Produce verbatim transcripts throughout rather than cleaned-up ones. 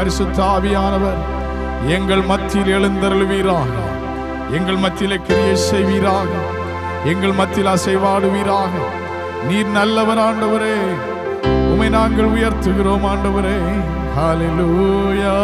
பரிசுத்த ஆவியானவர் எங்கள் மத்தியில் எழுந்தருளுவீராக. எங்கள் மத்தியிலே கிரியை செய்வீராக. எங்கள் மத்தியில் அசைவாடுவீராக. நீர் நல்லவர் ஆண்டவரே. உம்மை நாங்கள் உயர்த்துகிறோம் ஆண்டவரே. ஹல்லேலூயா.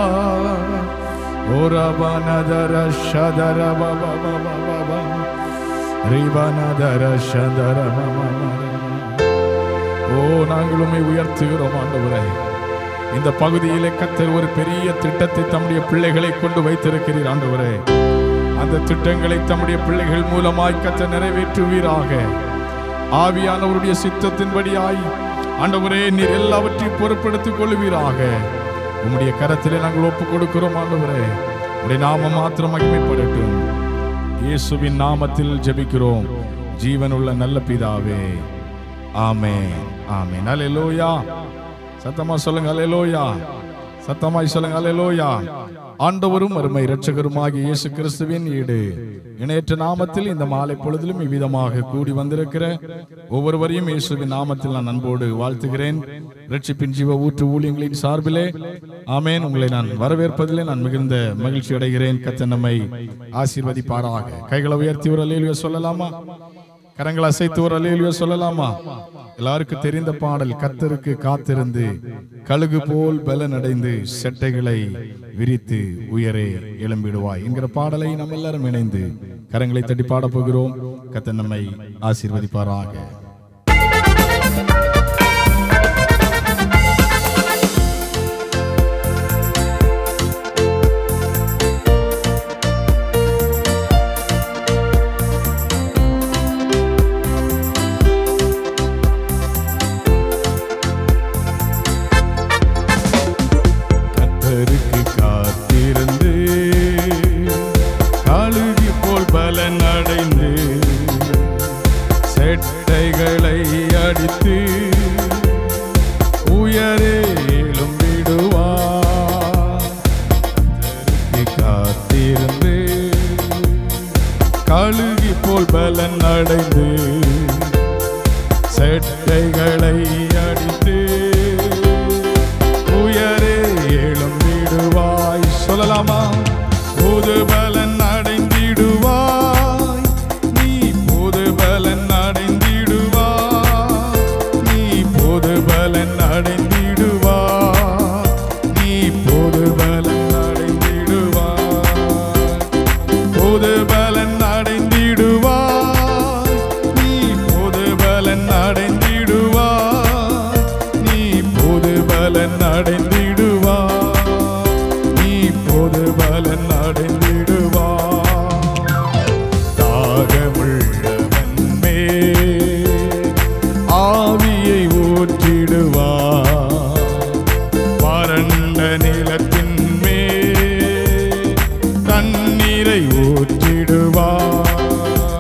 ஓரபனதர ஷதர பபபபப ரிபனதர ஷதர மமம. ஓ, நாங்கள் உம்மை உயர்த்துகிறோம் ஆண்டவரே. இந்த பகுதியிலே கர்த்தர் ஒரு பெரிய திட்டத்தை தம்முடைய பிள்ளைகளை கொண்டு வைத்திருக்கிறீர் ஆண்டவரே. அந்த திட்டங்களை தம்முடைய பிள்ளைகள் மூலமாய் கர்த்தர் நிறைவேற்றுவீராக. ஆவியானவருடைய சித்தத்தின்படியாய் ஆண்டவரே நீர் எல்லாவற்றையும் பொறுப்பெடுத்துக் கொள்வீராக. உம்முடைய கரத்திலே நாங்கள் ஒப்புக் கொடுக்கிறோம் ஆண்டவரே. உம்முடைய நாமம் மாத்திரம் மகிமைப்படட்டும். இயேசுவின் நாமத்தில் ஜெபிக்கிறோம் ஜீவனுள்ள நல்ல பிதாவே. ஆமென், ஆமென். அல்லேலூயா. சத்தமா சொல்லுங்க அல்லேலூயா. சத்தமாய் சொல்லுங்க அல்லேலூயா. ஆண்டவரும் அருமை இரட்சகருமாகிய இயேசு கிறிஸ்துவின் ஈடு இணையற்ற நாமத்தில் இந்த மாலை பொழுதிலும் இவ்விதமாக கூடி வந்திருக்கிற ஒவ்வொருவரையும் இயேசுவின் நாமத்தில் நான் அன்போடு வாழ்த்துகிறேன். இரட்சிப்பின் ஜீவ ஊற்று ஊழியங்களின் சார்பிலே ஆமென். உங்களை நான் வரவேற்பதிலே நான் மிகுந்த மகிழ்ச்சி அடைகிறேன். கர்த்தர் நம்மை ஆசீர்வதிப்பாராக. கைகளை உயர்த்தி ஒரு அல்லேலூயா சொல்லலாமா? கரங்களை அசைத்து ஒரு அல்லேலூயா சொல்லலாமா? எல்லாருக்கும் தெரிந்த பாடல், கர்த்தருக்கு காத்திருந்து கழுகு போல் பலன் அடைந்து செட்டைகளை விரித்து உயரே எழும்பிடுவாய் என்கிற பாடலை நாம் எல்லாரும் இணைந்து கரங்களை தட்டி பாட போகிறோம். கர்த்தர் நம்மை ஆசீர்வதிப்பாராக. கழுகி போல் பலன் அடைந்து செட்டைகளை அடித்து உயரே எழும்பிடுவாய். சொல்லலாமா? புது பலன் அடைந்திடுவாய் நீ, புது பலன் அடைந்திடுவாய் நீ, புது பலன் அடைந்திடுவாய் நீ, புது பலன் அடைந்திடுவாய், புது பலன் அடைந்திடுவாய் நீ, புது பலன் அடைந்திடுவாய் நீ, புது பலன் அடைந்திடுவாய் நீ, புது பலன் அடைந்திடுவாய். தாகமுள்ளவன் மேல் ஆவியை ஊற்றிடுவாய், வறண்ட நிலத்தின் மேல் தண்ணீரை ஊற்றிடுவாய்.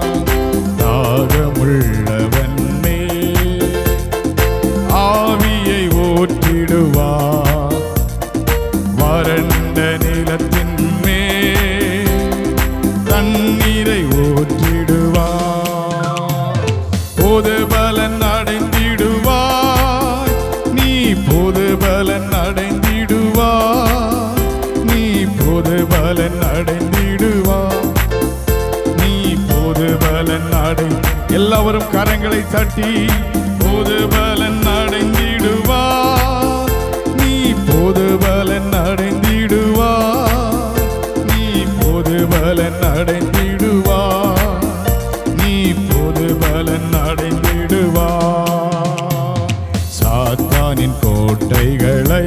தாகமுள்ளவன் மேல் ஆவியை ஊற்றிடுவாய், வறண்ட நிலத்தின் மேல் தண்ணீரை ஊற்றிடுவாய். புது பலன் அடைந்திடுவாய் நீ, புது பலன் அடைந்திடுவாய் நீ, புது பலன் அடைந்திடுவாய் நீ, புது பலன் அடை. எல்லாவரும் கரங்களை தட்டி புது பலன் அடைந்திடுவாய் நீ, புது பலன் அடைந்திடுவாய் நீ, புது பலன் அடைந்திடுவாய் நீ, புது பலன் அடைந்திடுவாய். சாத்தானின் கோட்டைகளை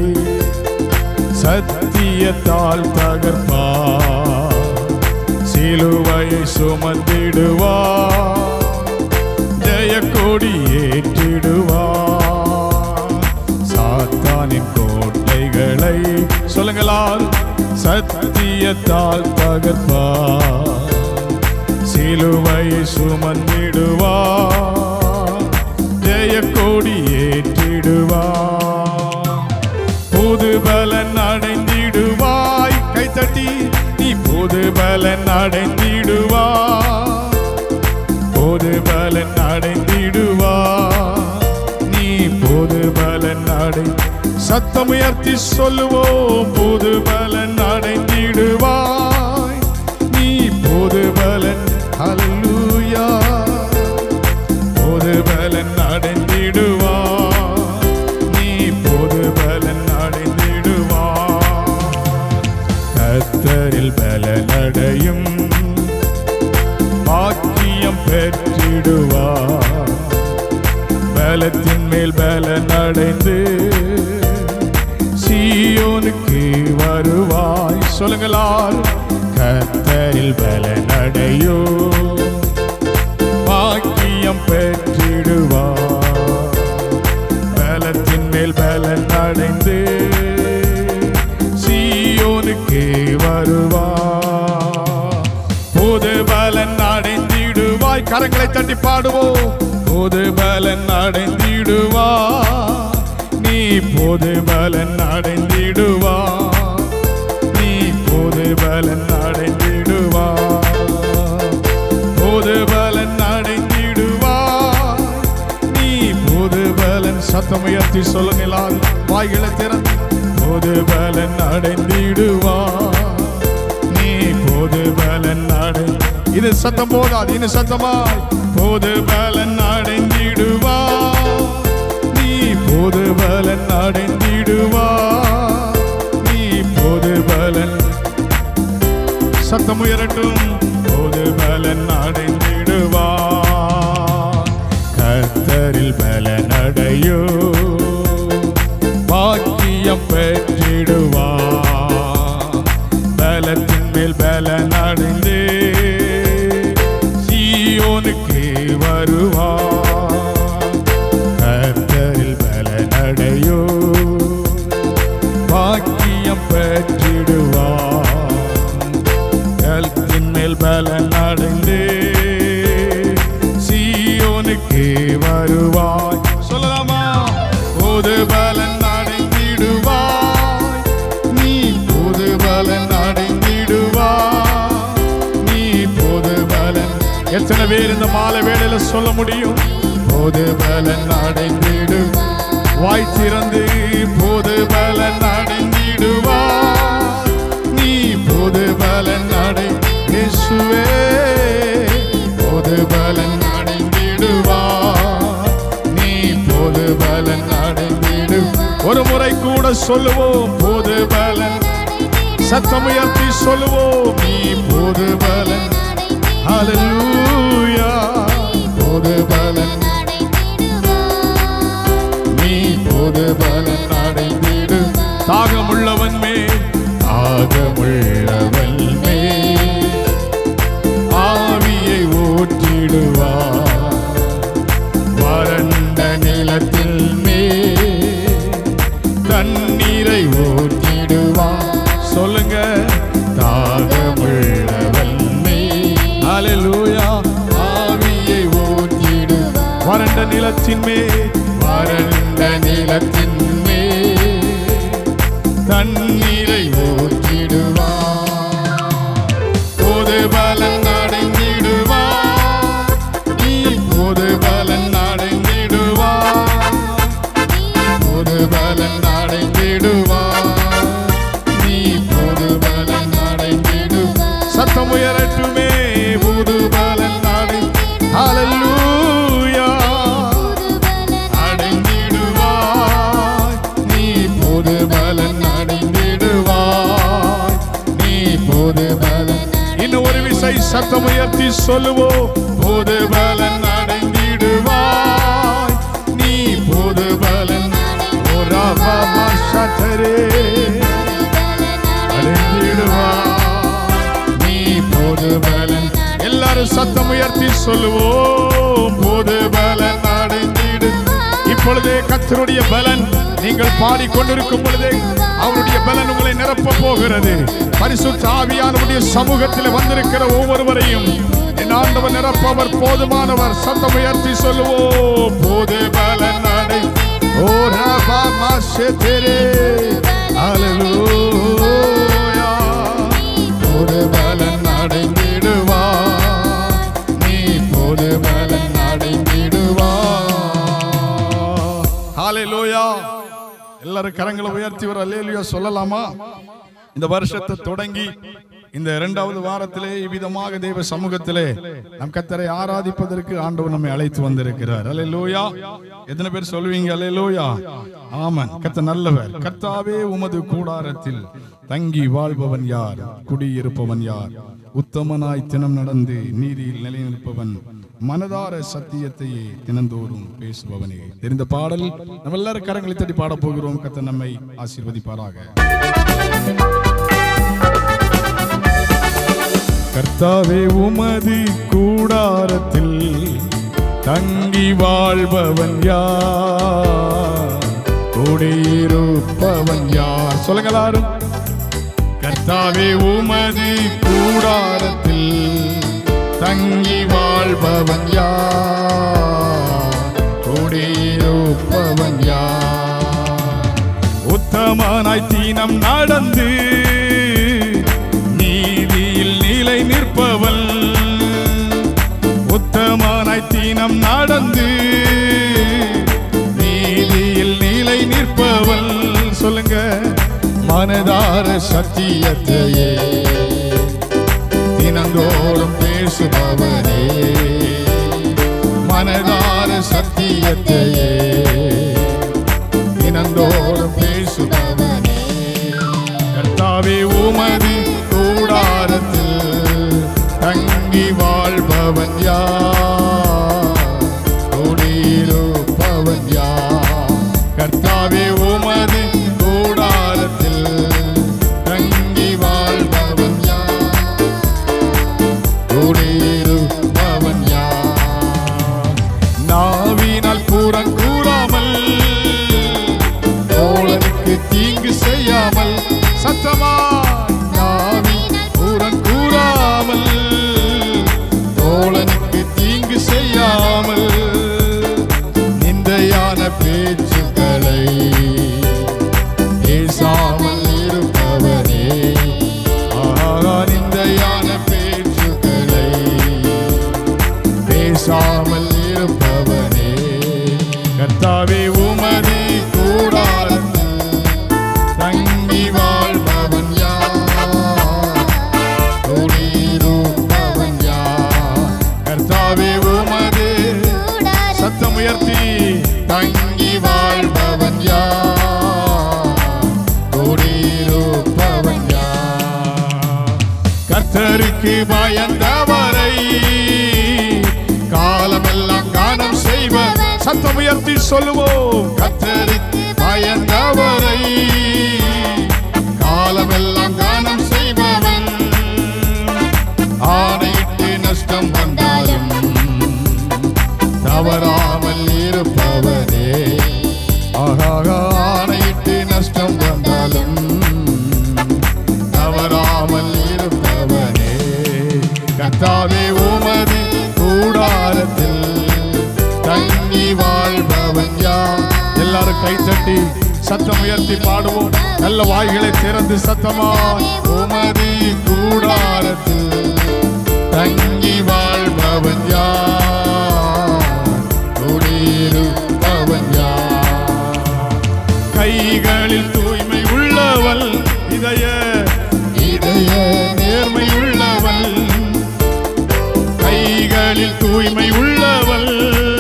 சத்தியத்தால் தகர்ப்பார், சிலுவையை சுமந்திடுவார், ஜெயக்கொடி ஏற்றிடுவார். சாத்தானின் கோட்டைகளை சொல்லுங்களால் சத்தியத்தால் தகர்ப்பார், சிலுவையை சுமந்திடுவார், ஜெயக்கொடி ஏற்றிடுவார். புது பலன் அடைந்திடுவாய். கைத்தட்டி நீ புது பலன் அடைந்திடுவாய், புது பலன் அடைந்திடுவாய் நீ, புது பலன் அடை. சத்தம் உயர்த்தி சொல்லுவோம். புது பலன் அடைந்திடுவாய் நீ, புது பலன். ஹல்லேலூயா. புது பலன் அடைந்திடுவாய் நீ, புது பலன் அடைந்திடுவாய். கர்த்தரில் பலனடையும் பாக்கியம் பெற்றிடுவாய். பலத்தின் மேல் பலன் அடைந்து சீயோனுக்கு வருவாய். சொல்லுங்களால் கர்த்தரில் பலன் அடையோ பாக்கியம் பெற்றிடுவாய். பலத்தின் மேல் பலன் அடைந்து சீயோனுக்கு வருவாய். புது பலன் அடைந்திடுவாய். கரங்களை தட்டி பாடுவோம். புது பலன் அடைந்திடுவாய் நீ, புது பலன் அடைந்திடுவாய் நீ, புது பலன் அடைந்திடுவாய். புது பலன் அடைந்திடுவாய் நீ, புது பலன். சத்தம் உயர்த்தி சொல்லுங்களால் வாய்களை திறந்து. புது பலன் அடைந்திடுவாய் நீ, புது பலன் அடை. இது சத்தம் போதாது, இன்னும் சத்தமாய். புது பலன் அடைந்திடுவாய் நீ, புது பலன் அடைந்திடுவாய் நீ, புது பலன். சத்தம் உயரட்டும். புது பலன் அடைந்திடுவாய். கர்த்தரில் பலன் அடையோ பாக்கியம் பெற்றிடுவாய். பலத்தின் மேல் பலன் அடைந்து சீயோனுக்கு வருவாய். கர்த்தரில் பலன் அடையோ பாக்கியம் பெற்றிடுவாய். பலத்தின் மேல் பலன் அடைந்து சீயோனுக்கு வருவாய். சொல்லலாமா? புது பலன் அடைந்திடுவாய் நீ, புது பலன் அடைந்திடுவாய் நீ, புது பலன். எத்தனை பேர் இந்த மாலை வேளையில சொல்ல முடியும்? புது பலன் அடைந்திடு. வாய் திறந்து புது பலன் அடைந்திடுவாய் நீ, புது பலன் அடை. இயேசுவே புது பலன் அடைந்திடுவாய் நீ, புது பலன் அடைந்திடு. ஒரு முறை கூட சொல்லுவோம். புது பலன். சத்தம் உயர்த்தி சொல்லுவோம். நீ புது பலன். ஹல்லேலூயா. புது பலன் நீ, புது பலன் அடைந்திடு. தாகமுள்ளவன் மேல், தாகமுள்ளவன் மேல் ஆவியை ஊற்றிடுவார். வறண்ட நிலத்தில் மேல் தண்ணீரை ஊற்றிடுவார். சொல்லுங்க. தாகமுள்ளவன் மேல், ஹல்லேலூயா, ஆவியை ஊற்றிடு. வறண்ட நிலத்தின் மேல், வறண்ட நிலத்தின் மேல் தண்ணீரை ஊற்றிடுவார். புது பலன் அடைந்திடுவார் நீ, புது பலன் அடைந்திடுவார். புது பலன் அடைந்திடுவார் நீ, புது பலன் அடைந்திடுவார். சத்தம் உயரட்டுமே. புது பலன் அடை. ஹல்லேலூயா. அடைந்திடுவாய் நீ, புது பலன் அடைந்திடுவாய் நீ, புது பலன். இன்னும் ஒரு விசை சத்தம் உயர்த்தி சொல்லுவோம். புது பலன் அடைந்திடுவாய் நீ, புது பலன். அடைந்திடுவாய் நீ, புது பலன். எல்லாரும் சத்தம் உயர்த்தி சொல்லுவோம். புது பலன் அடைந்திடு. இப்பொழுதே கர்த்தருடைய பலன் நீங்கள் பாடிக்கொண்டிருக்கும் பொழுதே அவருடைய பலன் உங்களை நிரப்ப போகிறது. பரிசுத்த ஆவியானவருடைய சமூகத்தில் வந்திருக்கிற ஒவ்வொருவரையும் என் ஆண்டவர் நிரப்பவர் போதுமானவர். சத்தம் உயர்த்தி சொல்லுவோம். புது பலன் அடை. ஓ ரபா மாஷேதரே. ஹல்லேலூயா. புது பலன் அடைந்திடுவாய் நீ, புது பலன் அடைந்திடுவாய். ஹல்லேலூயா. எல்லாரும் எல்லாரும் கரங்களை உயர்த்தி ஒரு அல்லேலூயா சொல்லலாமா? இந்த வருஷத்தை தொடங்கி இந்த இரண்டாவது வாரத்திலே இவ்விதமாக தேவ சமூகத்திலே நம் கர்த்தரை ஆராதிப்பதற்கு ஆண்டவர் நம்மை அழைத்து வந்திருக்கிறார். அல்லேலூயா. எத்தனை பேர் சொல்வீங்க அல்லேலூயா? ஆமென். கர்த்தர் நல்லவர். கர்த்தாவே உமது கூடாரத்தில் தங்கி வாழ்பவன் யார்? குடியிருப்பவன் யார்? உத்தமனாய் தினம் நடந்து நீதியில் நிலைநிற்பவன், மனதார சத்தியத்தையே தினந்தோறும் பேசுபவனே. தெரிந்த பாடல் நம்ம எல்லாரும் கரங்களை தட்டி பாட போகிறோம். கர்த்தர் நம்மை ஆசீர்வதிப்பாராக. கர்த்தாவே உமது கூடாரத்தில் தங்கி வாழ்பவன் யார்? குடியிருப்பவன் யார்? சொல்லுங்க எல்லாரும். கர்த்தாவே உமது கூடாரத்தில் தங்கி வாழ்பவன் யார்? குடியிருப்பவன் யார்? உத்தமனாய் தீனம் நடந்து நீதியில் நிலை நிற்பவன், உத்தமனாய் தீனம் நடந்து நீதியில் நிலை நிற்பவன். சொல்லுங்க. மனதார சத்தியத்தையே தினந்தோறும் பேசுபவனே, மனதார சத்தியத்தையே தினந்தோறும் பேசுபவனே. கர்த்தாவே உமது கூடாரத்தில் தங்கி வாழ்பவன் யார்? குடியிருப்பவன் யார்? கர்த்தாவே உமது கூடாரத்தில் தங்கி வாழ்பவன் யார்? குடியிருப்பவன் யார்? நாவினால் புறங்கூறாமல், தோழனுக்கு தீங்கு செய்யாமல், சத்தமா நாவினால் புறங்கூறாமல், தோழனுக்கு தீங்கு செய்யாமல், நிந்தையான பேச்சுக்களை பேசாமல் இருப்பவனே. ஆகா, நிந்தையான பேச்சுக்களை பேசாமல் இருப்பவனே. கர்த்தாவே உமது கூடாரத்தில் தங்கி வாழ்பவன் யார்? குடியிருப்பவன் யார்? கர்த்தாவே உமது சத்தம் உயர்த்தி தங்கி வாழ்பவன் யார்? குடியிருப்பவன் யார்? கர்த்தருக்கு பயந்தவரை காலமெல்லாம் கானம் செய்வர். சத்தம் உயர்த்தி சொல்லுவோம். கர்த்தருக்கு பயந்தவரை காலமெல்லாம் கானம் செய்பவன், ஆணையிட்டு நஷ்டம் வந்தாலும் தவறாமல் இருப்பவனே. ஆகாக, ஆணையிட்டு நஷ்டம் வந்தாலும் தவறாமல் இருப்பவனே. கர்த்தாவே உமது கூடாரத்தில் தங்கி வாழ்பவன் யார்? எல்லாரும் கைத்தட்டி சத்தம் உயர்த்தி பாடுவோம். நல்ல வாய்களை திறந்து சத்தமா. உமது கூடாரத்தில் தங்கி வாழ்பவன் யார்? குடியிருப்பவன் யார்? கைகளில் தூய்மை உள்ளவள், இதய இதய நேர்மை உள்ளவள், கைகளில் தூய்மை உள்ளவள்,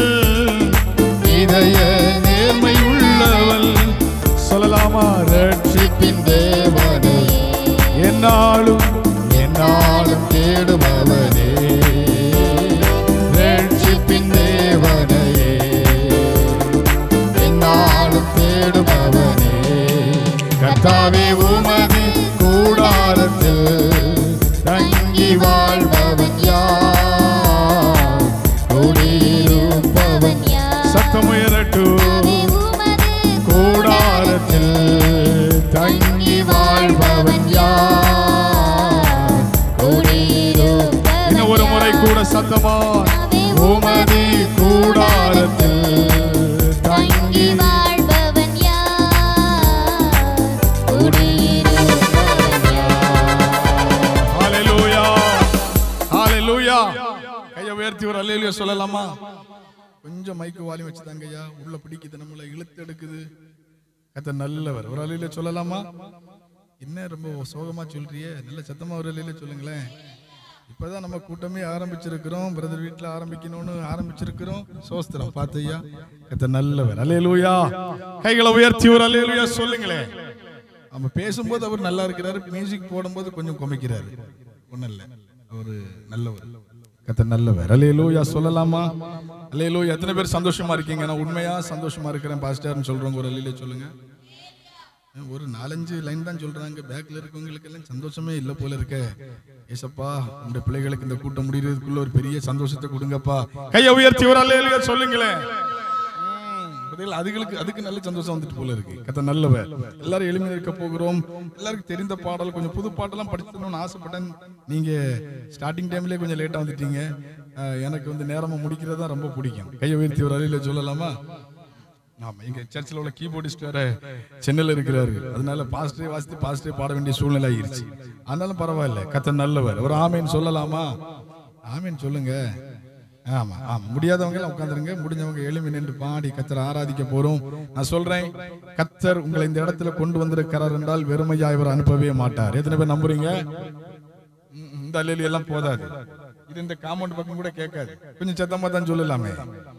இதய நேர்மை உள்ளவள். சொல்லலாமா? ரட்சிப்பின் தேவனே, என்னாலும் என்னாலும் தேடுபவனே, ரட்சிப்பின் தேவனையே என்னாலும் தேடுபவனே. கர்த்தாவே உமது கூடாரத்தில் தங்கி வாழ்பவன் யார்? குடியிருப்பவன் யார்? சத்தமுயரட்டு. கூடாரத்தில் தங்கி வாழ்பவன் யார்? குடியிருப்பவன். இன்னும் ஒரு முறை கூட சத்தமா. உமது கூடாரத்தில் தங்கி வாழ்பவன் யார்? குடியிருப்பவன் யார்? ஹல்லேலூயா, ஹல்லேலூயா. கையை உயர்த்தி ஒரு அல்லேலூயா சொல்லலாமா? கொஞ்சம் மைக்கு வாலி வச்சுதாங்க ஐயா. உள்ள பிடிக்குது, நம்மளை இழுத்து எடுக்குது. கர்த்தர் நல்லவர். ஒரு அலையில சொல்லலாமா? என்ன ரொம்ப சோகமா சொல்றியே, நல்ல சத்தமா ஒரு அலையில சொல்லுங்களேன். இப்பதான் நம்ம கூட்டமே ஆரம்பிச்சிருக்கிறோம். பிரதர் வீட்டுல ஆரம்பிக்கணும்னு ஆரம்பிச்சிருக்கிறோம். சோஸ்திரம் பார்த்தையா, கர்த்தர் நல்லவர். அல்லேலூயா. கைகளை உயர்த்தி ஒரு அல்லேலூயா சொல்லுங்களேன். நம்ம பேசும்போது அவர் நல்லா இருக்கிறாரு, மியூசிக் போடும்போது கொஞ்சம் குமைக்கிறாரு. ஒன்றும் இல்லை, அவர் நல்லவர். கர்த்தர் நல்லவர். அல்லேலூயா சொல்லலாமா? அல்லேலூயா. எத்தனை பேர் சந்தோஷமா இருக்கீங்க? நான் உண்மையா சந்தோஷமா இருக்கிறேன் பாஸ்டர்னு சொல்றவங்க ஒரு அல்லேலூயா சொல்லுங்க. ஒரு நாலஞ்சு லைன் தான் சொல்றாங்க. பேக்ல இருக்கவங்களுக்கு எல்லாம் சந்தோஷமே இல்லை போல இருக்க. ஏசப்பா, உங்களுடைய பிள்ளைகளுக்கு இந்த கூட்டம் முடிகிறதுக்குள்ள ஒரு பெரிய சந்தோஷத்தை கொடுங்கப்பா. கையை உயர்த்தி ஒரு அல்லேலூயா சொல்லுங்களேன். அதுகளுக்கு அதுக்கு நல்ல சந்தோஷம் வந்துட்டு போல இருக்கு. கர்த்தர் நல்லவர். எல்லாரும் எளிமையா இருக்க போகிறோம். எல்லாருக்கும் தெரிந்த பாடல், கொஞ்சம் புது பாட்டெல்லாம் படிக்கணும்னு ஆசைப்பட்டேன். நீங்க ஸ்டார்டிங் டைம்லயே கொஞ்சம் லேட்டா வந்துட்டீங்க. எனக்கு வந்து நேரமா முடிக்கிறதா ரொம்ப பிடிக்கும். கையை உயர்த்தி ஒரு அல்லேலூயா சொல்லலாமா? ஆமா, எங்க சர்ச்சில் உள்ள கீபோர்டிஸ்ட் வேற சென்னையில் இருக்கிறாரு. அதனால பாஸ்டரே வாசித்து பாஸ்டரே பாட வேண்டிய சூழ்நிலை ஆயிருச்சு. ஆனாலும் பரவாயில்ல, கர்த்தர் நல்லவர். ஒரு ஆமீன் சொல்லலாமா? ஆமீன் சொல்லுங்க. ஆமா ஆமா, முடியாதவங்க எல்லாம் உட்காந்துருங்க, முடிஞ்சவங்க எளிமை நின்று பாடி கர்த்தரை ஆராதிக்க போறோம். நான் சொல்றேன், கர்த்தர் உங்களை இந்த இடத்துல கொண்டு வந்திருக்கிறார் என்றால் வெறுமையா இவர் அனுப்பவே மாட்டார். எத்தனை பேர் நம்புறீங்க? இந்த அல்லேலூயா எல்லாம் போதாது, இது இந்த காம்பவுண்ட் பக்கம் கூட கேட்காது. கொஞ்சம் சத்தமா தான் சொல்லலாமே.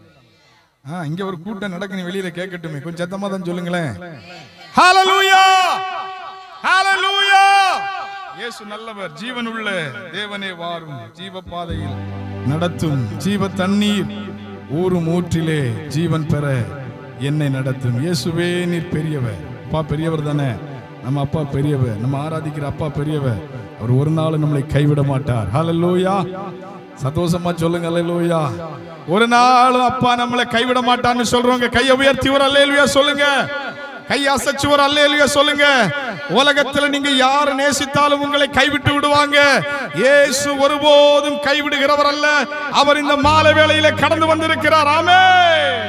ஆ, இங்க ஒரு கூட்டம் நடக்குது, வெளியில கேட்கட்டுமே, கொஞ்சம் சத்தமா தான் சொல்லுங்களேன். ஹalleluya, ஹalleluya. இயேசு நல்லவர், ஜீவனுள்ள தேவனே வாரும், ஜீவ பாதையில் நடத்தும், ஜீவ தண்ணீர் ஊரும் ஊற்றிலே ஜீவன் பெற என்னை நடத்தும். இயேசுவே நீர் பெரியவர். அப்பா பெரியவர் தானே, நம்ம அப்பா பெரியவர், நம்ம ஆராதிக்கிற அப்பா பெரியவர். அவர் ஒரு நாள் நம்மளை கைவிட மாட்டார். ஹalleluya. சந்தோஷமா சொல்லுங்க அல்லேலூயா. ஒரு நாளும் அப்பா நம்மளை கைவிட மாட்டான்னு சொல்றவங்க கையை உயர்த்தி ஒரு அல்லேலூயா சொல்லுங்க. கையை அசைச்சு ஒரு அல்லேலூயா சொல்லுங்க. உலகத்துல நீங்க யார் நேசித்தாலும் உங்களை கைவிட்டு விடுவாங்க. இயேசு ஒருபோதும் கைவிடுகிறவர் அல்ல. அவர் இந்த மாலை வேளையில கடந்து வந்திருக்கிறார். ஆமென்.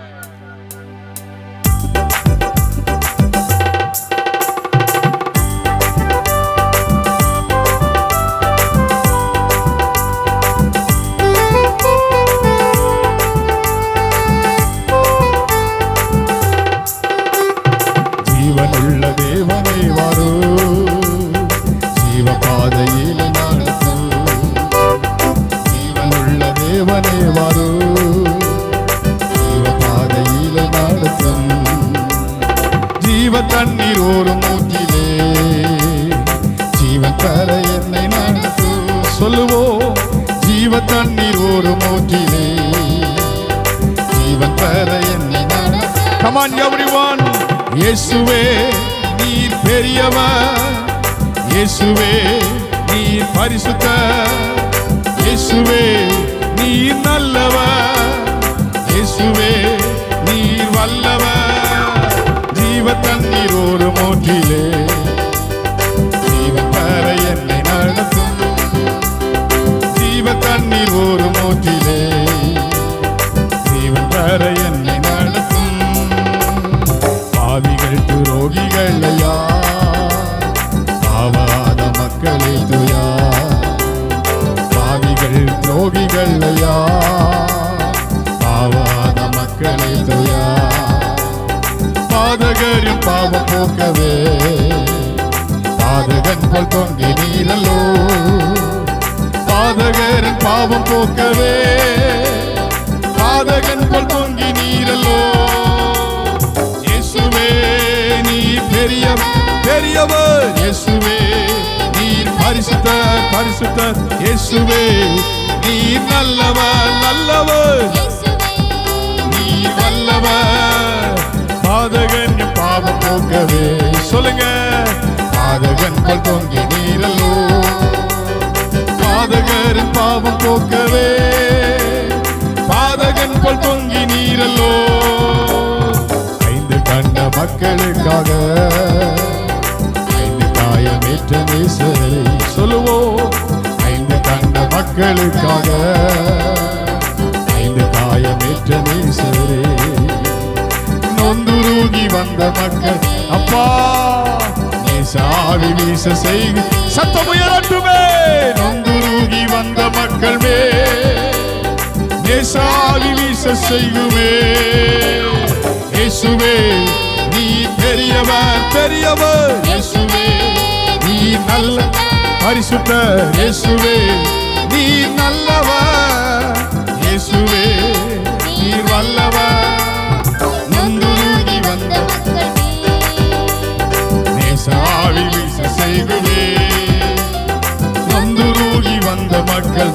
ஜீவனுள்ள தேவனே வாரும், ஜீவ பாதையில் நடத்தும். ஜீவனுள்ள தேவனே வாரும், ஜீவ பாதையில் நடத்தும். ஜீவ தண்ணீர் ஓரும் ஊற்றிலே ஜீவன் பெற என்னை நடத்தும். சொல்லுவோம், ஜீவ தண்ணீர் ஓரும் ஊற்றிலே ஜீவன் பெற என்னை நடத்தும். Come on everyone. இயேசுவே நீர் பெரியவர், இயேசுவே நீர் பரிசுத்தர், இயேசுவே நீர் நல்லவர், இயேசுவே நீர் வல்லவர். ஜீவ தண்ணீர் ஒரு மூற்றிலே ஜீவன் பெற என்னை நடத்தும். ஜீவ தண்ணீர் ஒரு மூற்றிலே ஜீவன் பெற என்னை நடத்தும். பாவிகள் துரோகிகள் ஐயா, பாவாத மக்களே துயா. பாவிகள் துரோகிகள் ஐயா, பாவாத மக்களே துயா. பாதகரின் பாவம் போக்கவே பாதகன் போல் தொங்கி நீரல்லோ. பாதகரின் பாவம் போக்கவே பாதகன் போல் தொங்கி நீரல்லோ. இயேசுவே நீர் பெரியவர், பெரியவர். இயேசுவே நீர் பரிசுத்தர், பரிசுத்தர். இயேசுவே நீர் நல்லவர், நல்லவர். நீர் வல்லவர். பாதகன் பாவம் போக்கவே சொல்லுங்க. பாதகன் போல் தொங்கி நீரல்லோ. பாதகரின் பாவம் போக்கவே பாதகன் போல் தொங்கி நீரல்லோ. கண்ட மக்களுக்காக ஐந்து காயமேற்ற நேசரை சொல்லுவோம். ஐந்து கண்ட மக்களுக்காக ஐந்து காயமேற்ற நேசரே. நொந்துருகி வந்த மக்கள் அப்பா நேசாவி வீச செய்கு. சத்தம் உயரட்டுமே. நொந்துருகி வந்த மக்கள் மே நேசாவி வீச செய்குமே. இயேசுவே நீ பெரியவர் பெரியவர் இயேசுவே நீ நல்ல பரிசுத்தர் இயேசுவே நீ நல்லவர் இயேசுவே நீ வல்லவர் நொந்துருகி வந்த நேசாவி வீச செய்குவே நொந்துருகி வந்த மக்கள்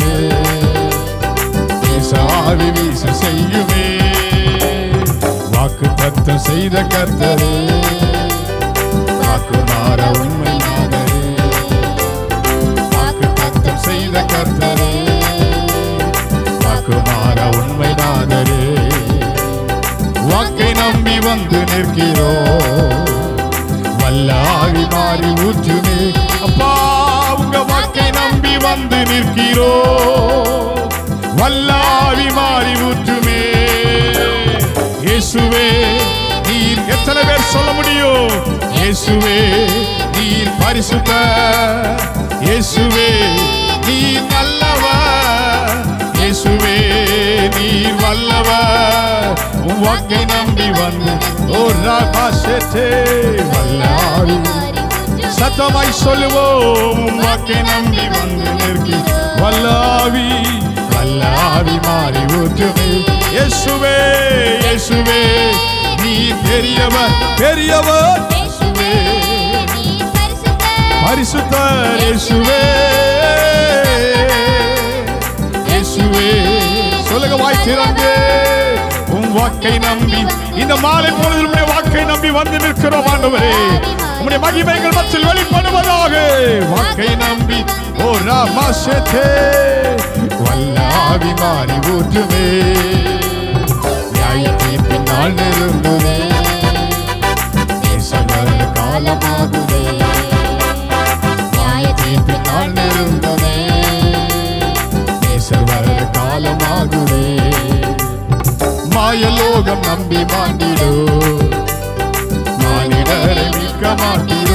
நேசாவி வீச செய்யுமே வாக்கு தத்தம் செய்த கர்த்தரே வாக்கு மாற உண்மை நாதரே வாக்கு தத்தம் செய்த கர்த்தரே வாக்கு மாற உண்மை நாதரே வாக்கை நம்பி வந்து நிற்கிறோ வல்லாவி மாறி ஊற்றுமே அப்பா உங்க வாக்கை நம்பி வந்து நிற்கிறோ வல்லாவி மாறி ஊற்றுமே இயேசுவே நீர் எத்தனை பேர் சொல்ல முடியும் இயேசுவே நீர் பரிசுத்தர் இயேசுவே நீர் நல்லவர் இயேசுவே நீர் வல்லவர் உம் வாக்கை நம்பி வந்து ஓ ராபாசேட்டே வல்லாவி சத்தமாய் சொல்லுவோம் உம் வாக்கை நம்பி வந்து நிற்கி வல்லாவி வல்லாவி மாறி ஊற்றுமே இயேசுவே இயேசுவே நீ பெரியவர் பெரியவர் இயேசுவே பரிசுத்தர் இயேசுவே இயேசுவே சொல்லுங்க வாய் திறந்து உம் வாக்கை நம்பி இந்த மாலை பொழுதில் உம்முடைய வாக்கை நம்பி வந்து நிற்கிறோம் ஆண்டவரே உம்முடைய மகிமைகள் மத்தியில் வெளிப்படுவதாக வாக்கை நம்பி ஓ ராமாசேத்தே வல்லாவி மாறி ஊற்றுமே நியாயத்தை பின்னால் நெருங்குவே நேசவர் காலமாகுவே நியாயத்தை பின்னால் நெருங்குவே நேசவர் காலமாகுவே மாயலோகம் நம்பி மாண்டிடோ மானிடரை மீட்க மாட்டிடோ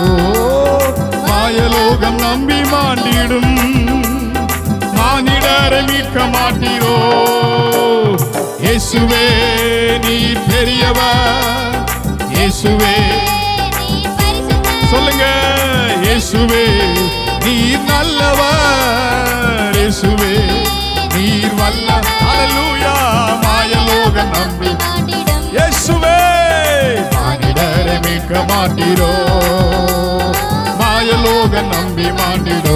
மாயலோகம் நம்பி மாண்டிடும் மானிடரை மீட்க மாட்டீரோ இயேசுவே நீ பெரியவர் இயேசுவே சொல்லுங்க இயேசுவே நீர் நல்லவர் இயேசுவே நீர் வல்ல ஹல்லேலூயா மாயலோகம் நம்பி இயேசுவே மானிடரை மீட்க மாட்டீரோ மாயலோகம் நம்பி மாண்டிடோ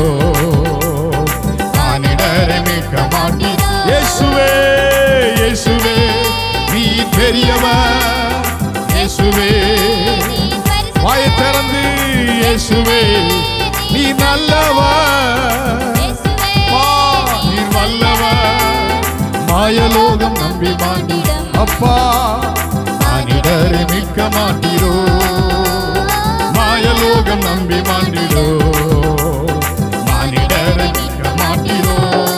மானிடரை மீட்க மாட்டி இயேசுவே இயேசுவே நீ பெரியவர் இயேசுவே வாயை திறந்து இயேசுவே நீ நல்லவர் நீர் வல்லவர் மாயலோகம் நம்பி மாண்டி அப்பா மானிடரை மீட்க மாட்டீரோ மாயலோகம் நம்பி மாண்டிடோ மானிடரை மீட்க மாட்டீரோ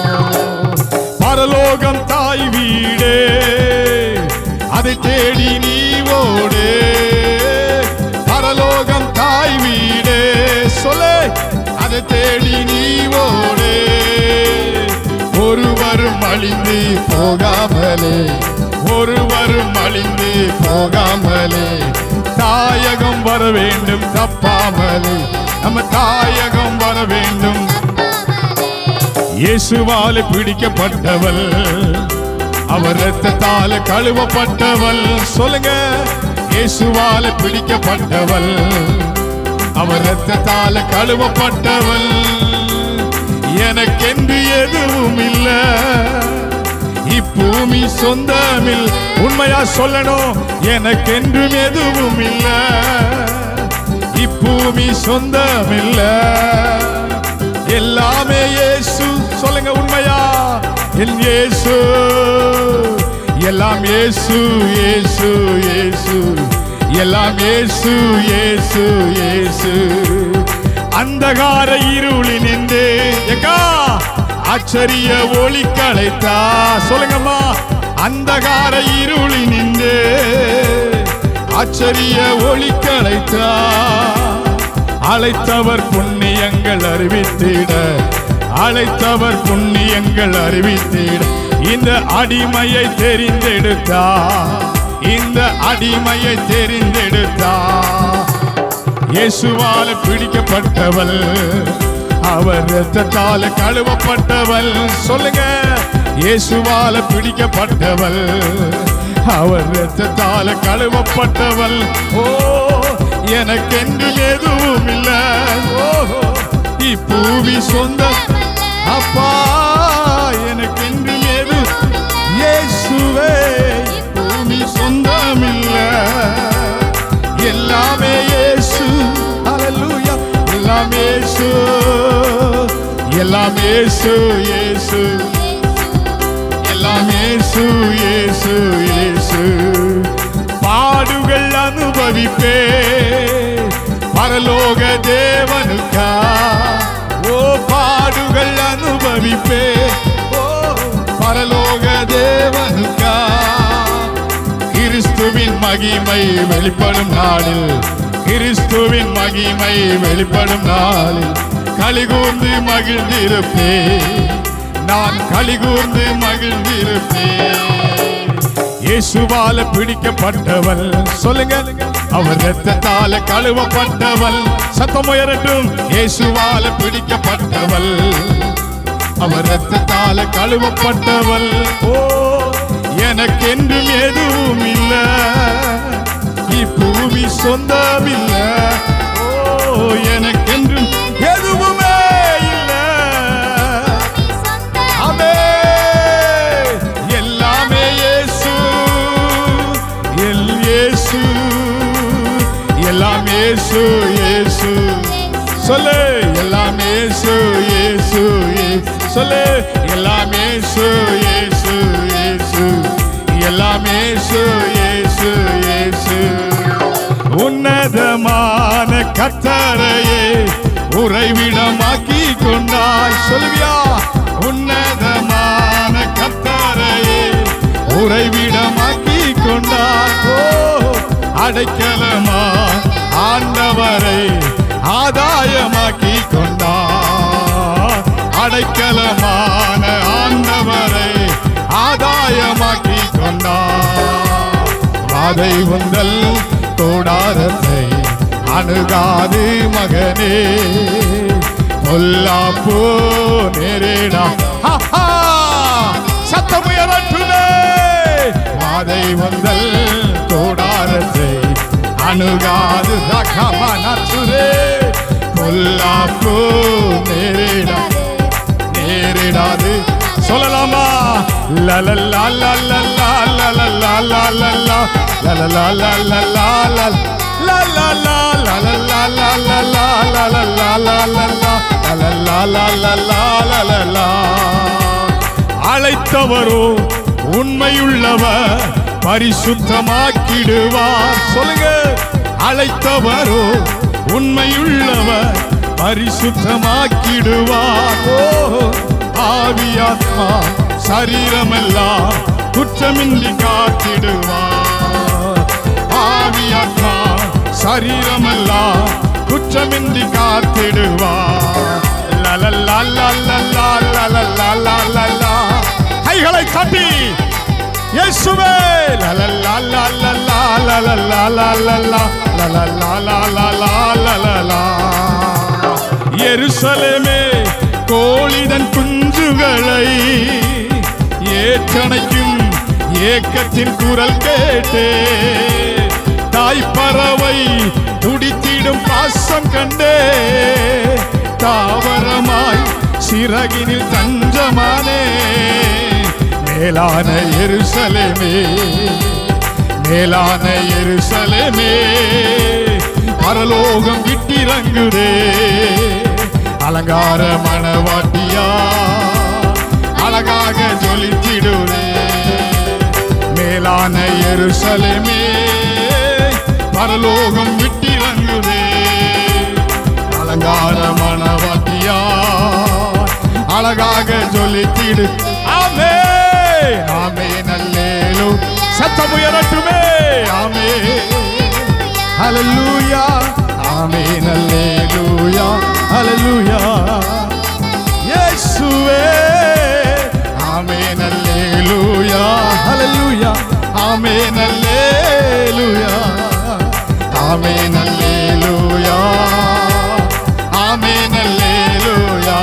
பரலோகம் தாய் வீடே அதை தேடி நீ ஓடே பரலோகம் தாய் வீடே சொல்லே அதை தேடி நீ ஓடே ஒருவரும் அழிந்து போகாமலே ஒருவரும் அழிந்து போகாமலே தாயகம் வர வேண்டும் தப்பாமலே நம்ம தாயகம் வர வேண்டும் இயேசுவாலே பிடிக்கப்பட்டவள் அவர் இரத்தத்தாலே கழுவப்பட்டவள் சொல்லுங்க இயேசுவாலே பிடிக்கப்பட்டவள் அவர் இரத்தத்தாலே கழுவப்பட்டவள் எனக்கென்று எதுவும் இல்ல இப்பூமி சொந்தமில் உண்மையா சொல்லணும் எனக்கென்றும் எதுவும் இல்ல இப்பூமி சொந்தமில்ல எல்லாமே இயேசு சொல்லுங்க உண்மையா என் இயேசு எல்லாம் இயேசு இயேசு இயேசு எல்லாம் இயேசு இயேசு இயேசு அந்தகார இருளில் நின்றே எக்கா ஆச்சரிய ஒளி களைத்தா சொல்லுங்கம்மா அந்தகார இருளில் நின்றே ஆச்சரிய ஒளி களைத்தா அழைத்தவர் புண்ணியங்கள் அறிவித்திட அழைத்தவர் புண்ணியங்கள் அறிவித்திட இந்த அடிமையை தெரிந்தெடுத்தா இந்த அடிமையை தெரிந்தெடுத்தார். இயேசுவால பிடிக்கப்பட்டவள், அவர் இரத்தத்தால கழுவப்பட்டவள். சொல்லுங்க, இயேசுவால பிடிக்கப்பட்டவள், அவர் இரத்தத்தால கழுவப்பட்டவள். ஓ, எனக்கென்று எதுவும் இல்லை. ஓ, இப்பூவி சொந்த அப்பா, எனக்கென்று எது இயேசுவே, இப்பூவி சொந்தமில்லை. எல்லாமே இயேசு. ஹல்லேலூயா. எல்லாமே இயேசு, எல்லாமே இயேசு, இயேசு, எல்லாமே இயேசு, இயேசு, இயேசு. பாடுகள் அனுபவிப்பே பரலோக தேவனுக்கா. ஓ, பாடுகள் அனுபவிப்பே ஓ பரலோக தேவனுக்கா. கிறிஸ்துவின் மகிமை வெளிப்படும் நாளில், கிறிஸ்துவின் மகிமை வெளிப்படும் நாளில் களிகூர்ந்து மகிழ்ந்திருப்பே, நான் களிகூர்ந்து மகிழ்ந்திருப்பேன். இயேசுவால பிடிக்கப்பட்டவள். சொல்லுங்க, அவர் இரத்தத்தால கழுவப்பட்டவள். சத்தம் உயரட்டும். இயேசுவால பிடிக்கப்பட்டவள், அவர் இரத்தத்தால கழுவப்பட்டவள். ஓ, எனக்கென்றும் எதுவும் இல்லை, இப்பூமி சொந்தமில்லை. ஓ, எனக்கென்றும் எதுவுமே இல்லை. ஆமே, எல்லாமே இயேசு, எல் இயேசு, எல்லாமே இயேசு, இயேசு. சொல்லு, எல்லாமே இயேசு, இயேசு, சொல்லு, எல்லாமே இயேசு, இயேசு, இயேசு, எல்லாமே இயேசு, இயேசு, இயேசு. உன்னதமான கர்த்தரையே உறைவிடமாக்கி கொண்டாய். சொல்லுவியா? உன்னதமான கர்த்தரையே உறைவிடமாக்கி கொண்டாய். ஓ, அடைக்கலமா ஆண்டவரை ஆதாயமாக்கி கொண்டார். அடைக்கலமான ஆண்டவரை ஆதாயமாக்கி கொண்டார். வாதை உந்தல் கூடாரத்தை அணுகாது மகனே, பொல்லாப்போ நேரிடா. சத்தம் உயரட்டுமே. வாதை வந்தல் கூடாரத்தை அணுகாது ரகமனசுரே, பொல்லாப்போ நேரிடா நேரிடாது. சொல்லலாமா? லலலா லலலா லலலா லலலா லலலா லலலா லலலா லலலா லலலா லலலா. அழைத்தவரோ உண்மையுள்ளவர், பரிசுத்தமாக்கிடுவார். சொல்லுங்க, அழைத்தவரோ உண்மையுள்ளவர், பரிசுத்தமாக்கிடுவார். ஓ, ஆவியாத்மா சரீரமெல்லாம் குற்றமின்றி காத்திடுவார். ஆவியாத்மா சரீரமெல்லாம் குற்றமின்றி காத்திடுவார். லலலா லலலா லலலா லலலா. கைகளை தட்டி இயேசுவே. லலலா லலலா லலலா லலலா லலலா லலலா லலலா. எருசலேமே, கோழிதன் குஞ்சுகளை ஏற்றணைக்கும் ஏக்கத்தின் குரல் கேட்டே, தாய்ப்பறவை துடித்திடும் பாசம் கண்டே, தாவரமாய் சிறகினில் தஞ்சமானே. மேலான எருசலேமே, மேலான எருசலேமே, பரலோகம் விட்டிறங்குதே. அலங்கார மணவாட்டியா அழகாக ஜொலித்திடுதே. மேலான எருசலேமே, பரலோகம் விட்டிறங்குதே. அலங்கார மணவாட்டியா அழகாக ஜொலித்திடு. ஆமே, ஆமே, நல்லேலு. சத்தம் உயரட்டுமே. ஆமே, ஹல்லேலூயா. ஆமே, நல்லேலூயா, ஹல்லேலூயா. இயேசுவே. ஆமே, நல்லேலூயா, ஹல்லேலூயா. ஆமே, நல்லே ஆமென் அல்லேலூயா ஆமென் அல்லேலூயா.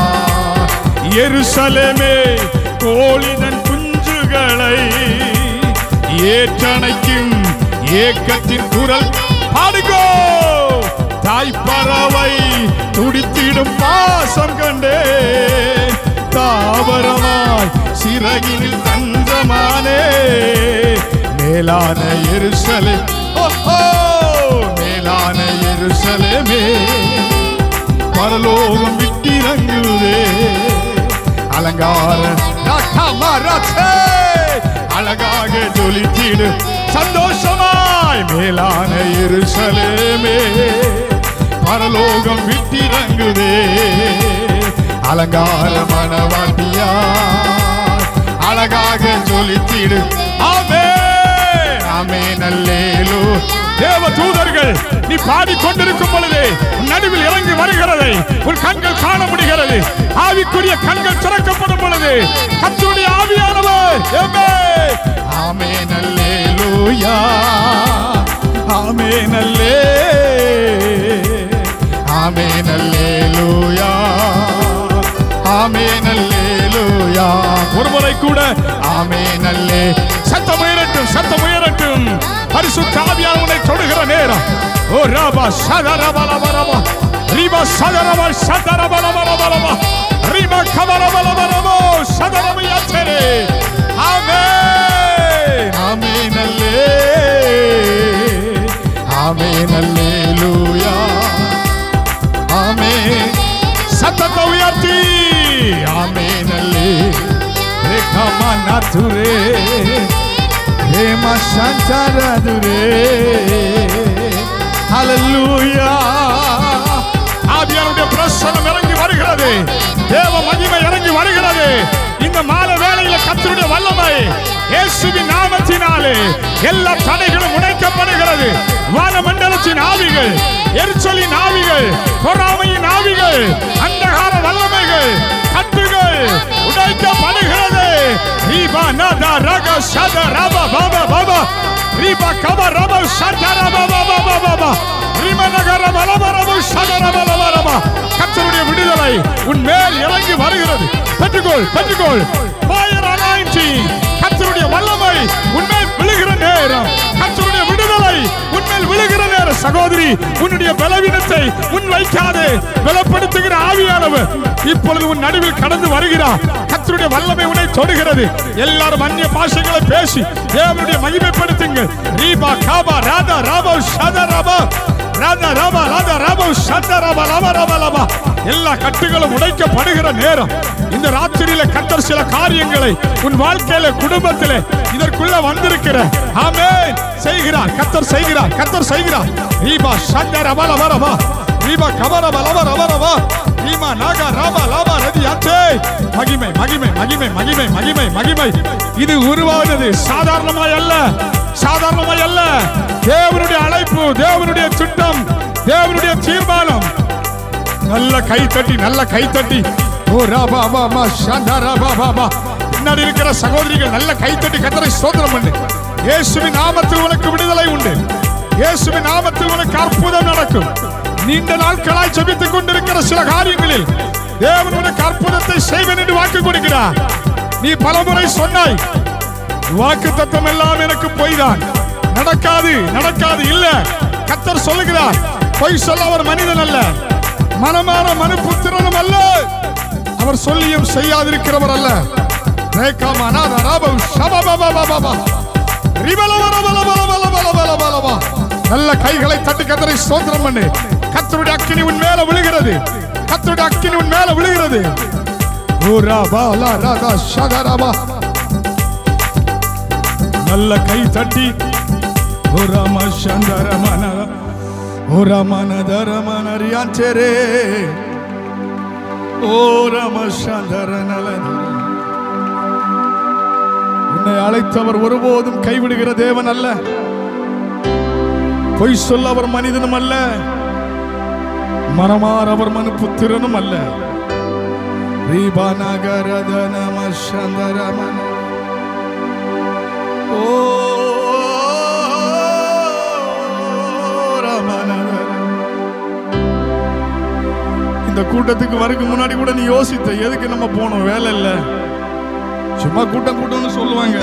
எருசலேமே கோழிதன் குஞ்சுகளை ஏற்றணைக்கும் ஏக்கத்தின் குரல் பாடுகோ. தாய்ப்பறவை துடித்திடும் பாசம் கண்டே தாவரமாய் சிறகினில் தஞ்சமானே. மேலான எருசலேம் ஓஹோ மேலான எருசலேமே பரலோகம் விட்டிறங்குதே. அலங்கார அழகாக ஜொலித்திடு சந்தோஷமாய். மேலான எருசலேமே பரலோகம் விட்டிறங்குதே. அலங்கார மணவாட்டியா அழகாக ஜொலித்திடு. ஆமென் ஆமென் அல்லேலூயா. தேவ தூதர்கள் நீ பாடிக்கொண்டிருக்கும் பொழுது உன் நடுவில் இறங்கி வருகிறது. உன் கண்கள் காண முடிகிறது. ஆவிக்குரிய கண்கள் திறக்கப்படும் பொழுது கர்த்தருடைய ஆவியானவர் ஆமென் அல்லேலூயா ஆமென் அல்லே ஆமென் அல்லேலூயா ஆமென் அல்லேலூயா. ஒருமுறை கூட ஆமென் அல்லே. சத்தம் உயரட்டும் சத்தம் உயரட்டும். பரிசுத்த ஆவியானவர் உன்னை தொடுகிற நேரம். ஓ ராபா சதரபலபலபா ரிபா சதரபா சதரபலபலபலபா ரிபா கபலபலபலபா சதரபயச்சரே. ஆமென் ஆமென் அல்லே ஆமென் அல்லேலூயா ஆமென். சத்தத்தை உயர்த்தி ஆமென் அல்லே. ரேகமனதுரே ரேமா சந்தரதுரே. ஹல்லேலூயா. ஆவியானவருடைய பிரசன்னம் இறங்கி வருகிறது. தேவ மகிமை இறங்கி வருகிறது. இந்த மாலை வேளையில கர்த்தருடைய வல்லமை இயேசுவின் நாமத்தினாலே எல்லா தடைகளும் உடைக்கப்படுகிறது. வானமண்டலத்தின் ஆவிகள் எரிச்சலின் ஆவிகள் பொறாமையின் ஆவிகள் அந்தகார வல்லமைகள் கட்டுகள் உடைக்கப்படுகிறது. ரீபா நதா ரக சத ரப பாபா பாபா ரீபா கப ரப சத ரப பாபா பாபா ரீமா நகர பலப ரப சத ரப ரப. கர்த்தருடைய விடுதலை உன் மேல் இறங்கி வருகிறது. பெற்றுக்கொள் பெற்றுக்கொள். Fire anointing. கர்த்தருடைய வல்லமை உன் மேல் விழுகிற நேரம். கர்த்தருடைய விடுதலை உன் மேல் விழுகிற நேரம். சகோதரி உன்னுடைய பலவீனத்தை முன் வைக்காதே. பலப்படுத்துகிற ஆவியானவர் இப்பொழுது உன் நடுவில் கடந்து வருகிறார். கர்த்தருடைய வல்லமை உன்னை தொடுகிறது. எல்லாரும் அந்நிய பாஷைகளை பேசி தேவனுடைய மகிமைப்படுத்துங்கள். ரீபா காபா ராதா ராபா ஷதா ராபா ராதா ராபா ராதா ராபா ஷதா ராபா ராபா ராபா ராபா. எல்லா கட்டுகளும் உடைக்கப்படுகிற நேரம். இந்த ராத்திரியில கர்த்தர் சில காரியங்களை உன் வாழ்க்கையில குடும்பத்திலே இதற்குள்ள வந்திருக்கிற ஆமென் செய்கிறார். கர்த்தர் செய்கிறார் கர்த்தர் செய்கிறார். ரீபா ஷதா ராபா ராபா ராபா ரீபா கபரா ராபா ராபா ராபா ரீமா நாகா ராபா லாபா ரதியாச்சே. மகிமை மகிமை மகிமை மகிமை மகிமை மகிமை. இது உருவானது சாதாரணமாய் அல்ல சாதாரணமாய் அல்ல. தேவனுடைய அழைப்பு தேவனுடைய திட்டம் தேவனுடைய தீர்மானம். நல்ல கை தட்டி நல்ல கை தட்டி. ஓ ராபா பாபா ஷந்தரா பாபா. பின்னாடி இருக்கிற சகோதரிகள் நல்ல கை தட்டி கர்த்தரை ஸ்தோத்திரம் பண்ணு. இயேசுவின் நாமத்தில் உனக்கு விடுதலை உண்டு. இயேசுவின் நாமத்தில் உனக்கு அற்புதம் நடக்கும். நீண்ட நாட்களாய் ஜெபித்துக் கொண்டிருக்கிற சில காரியங்களில் தேவன் உனக்கு அற்புதத்தை செய்வேன் என்று வாக்கு கொடுக்கிறார். நீ பலமுறை சொன்னாய் வாக்கு தத்துவம் எல்லாம் எனக்கு பொய்தான், நடக்காது நடக்காது. இல்ல, கர்த்தர் சொல்லுகிறார் பொய் சொல்ல அவர் மனிதன் அல்ல, மனமான மனுபுத்திரனும் அல்ல, அவர் சொல்லியும் செய்யாதிருக்கிறவர் அல்ல. நல்ல கைகளை தட்டி கர்த்தரை ஸ்தோத்திரம் பண்ணு. கர்த்தருடைய அக்கினி உன் மேல விழுகிறது. கர்த்தருடைய அக்கினி உன் மேல விழுகிறது. நல்ல கை தட்டி ஓ ராம சந்தரமன ஓ ராமனதரமனரியாச்சரே ஓ ராம சந்தரனலன. உன்னை அழைத்தவர் ஒருபோதும் கைவிடுகிற தேவன் அல்ல. பொய் சொல்ல அவர் மனிதனும் அல்ல, மனமார் அவர் மனு புத்திரனும் அல்ல. ஓ இந்த கூட்டத்துக்கு வரக்கு முன்னாடி கூட நீ யோசித்த, எதுக்கு நம்ம போனோம், வேலை இல்ல, சும்மா கூட்டம் கூட்டம்னு சொல்லுவாங்க.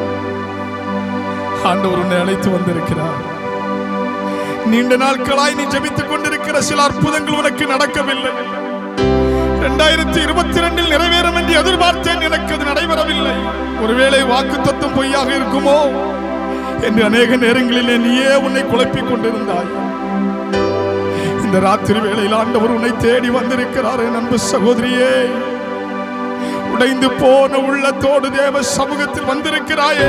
ஆண்டவர் உன்னை அழைத்து வந்திருக்கிறார். நீண்ட நாட்களாய் நீ ஜெபித்துக் கொண்டிருக்கிற சில அற்புதங்கள் உனக்கு நடக்கவில்லை. இரண்டாயிரத்தி இருபத்தி இரண்டில் நிறைவேறும் என்று எதிர்பார்த்தேன், எனக்கு அது நடைபெறவில்லை. ஒருவேளை வாக்குத்தத்தம் பொய்யாக இருக்குமோ என்று அநேக நேரங்களிலே நீயே உன்னை குழப்பிக் கொண்டிருந்தாய். இந்த ராத்திரி வேளையில் ஆண்டவர் உன்னை தேடி வந்திருக்கிறார். என் அன்பு சகோதரியே, உடைந்து போன உள்ளத்தோடு தேவ சமூகத்தில் வந்திருக்கிறாயே.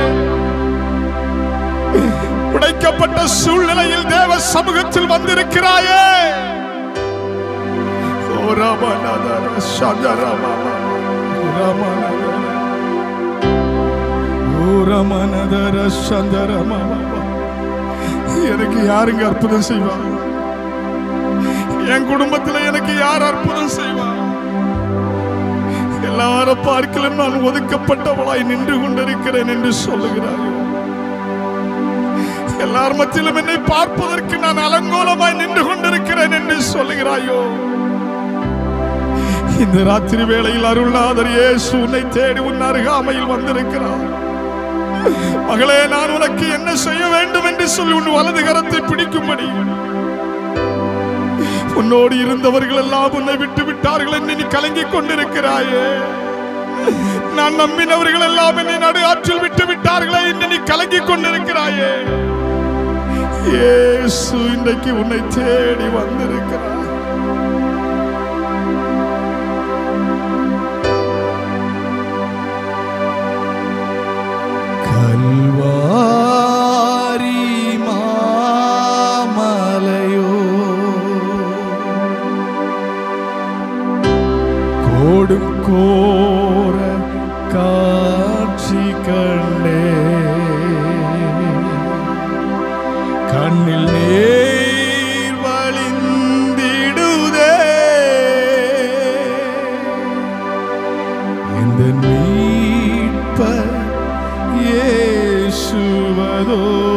உடைக்கப்பட்ட சூழ்நிலையில் தேவ சமூகத்தில் வந்திருக்கிறாயே. எனக்கு யாருங்க அற்புதம் செய்வா? என் குடும்பத்தில் எனக்கு யார் அற்புதம் செய்வா? எல்லாரும் பார்க்கலும் நான் ஒதுக்கப்பட்டவளாய் நின்று கொண்டிருக்கிறேன் என்று சொல்லுகிறாய். எல்லார் மத்தியிலும் என்னை பார்ப்பதற்கு நான் அலங்கோலமாய் நின்று கொண்டிருக்கிறேன் என்று சொல்லுகிறாயோ. இந்த ராத்திரி வேளையில் அருள்நாதர் இயேசு உன்னை தேடி உன் அருகாமையில் வந்திருக்கிறார். மகளே, நான் உனக்கு என்ன செய்ய வேண்டும் என்று சொல்லி உன் வலது கரத்தை பிடிக்கும்படி. உன்னோடு இருந்தவர்கள் எல்லாம் உன்னை விட்டு விட்டார்கள் என்று நீ கலங்கிக் கொண்டிருக்கிறாயே. நான் நம்பினவர்கள் எல்லாம் என்னை நடு ஆற்றில் விட்டு விட்டார்களே என்று நீ கலங்கிக் கொண்டிருக்கிறாயே. இயேசு இன்றைக்கு உன்னை தேடி வந்திருக்கிறார். கல்வாரி மாமலையோ கோடும் கோர காட்சி கண்டே, கண்ணில் நீர் வழிந்திடுதே. இந்த மீட்பர் இயேசுவதோ,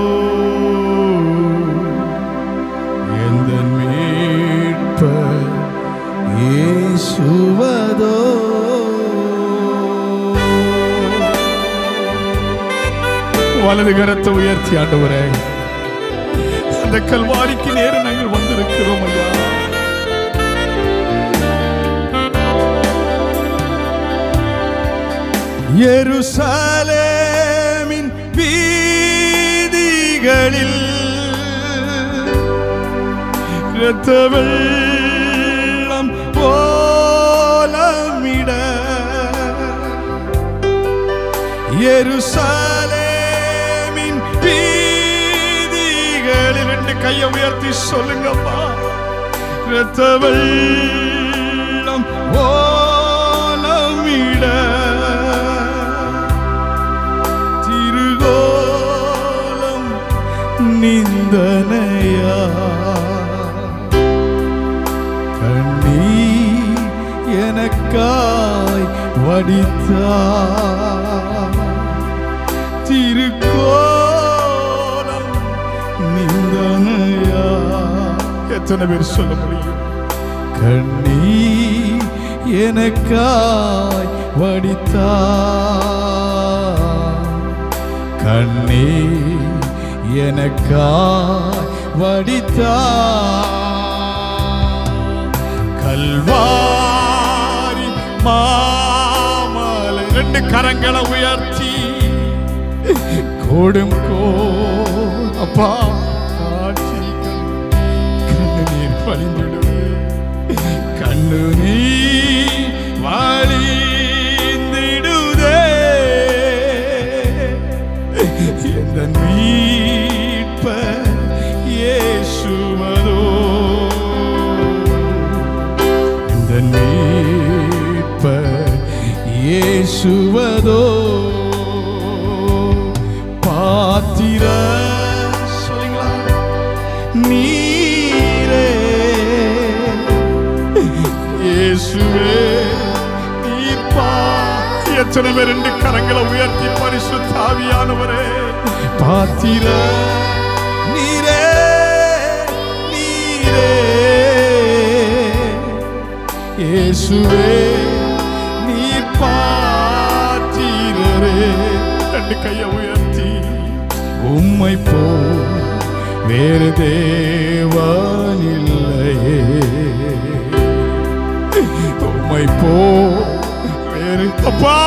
இந்த மீட்பர் இயேசுவதோ. வலது கரத்தை உயர்த்தி ஆண்டவரே, அந்த கல்வாரிக்கு நேரம் நாங்கள் வந்திருக்கிறோம் ஐயா. எருசலேமின் வீதிகளில் இரத்த வெள்ளம் போலமிட, எருசலேமின் வீதிகளில், ரெண்டு கையை உயர்த்தி சொல்லுங்கப்பா, இரத்த வெள்ளம் போலமிட, திருகோலம் நிந்தனையா, கண்ணீர் எனக்காய் வடித்தார், திருக்கோலம் நிந்தனையா. எத்தனை பேர் சொல்ல முடியும்? கண்ணீர் எனக்காய் வடித்தார், கண்ணீர் எனக்காய் வடித்தார். கல்வாரி மாமலை, ரெண்டு கரங்களை உயர்த்தி கோடும் கோ அப்பா காட்சி கண்ணு நீர் வழிந்திடுவே, கண்ணு நீர் வழிந்திடுதே. இந்த மீட்பர் இயேசுவதோ, இந்த மீட்பர் இயேசுவதோ. பாத்திர சொல்லுங்களா நீரே இயேசுவே நீப்பா. எத்தனை பேர் ரெண்டு கரங்களை உயர்த்தி பரிசுத்த ஆவியானவரே, பாத்திர நீரே நீரே இயேசுவே நீர் பாத்திரரே. ரெண்டு கையை உயர்த்தி உம்மை போ வேறு தேவன் இல்லையே, உம்மை போ வேறு அப்பா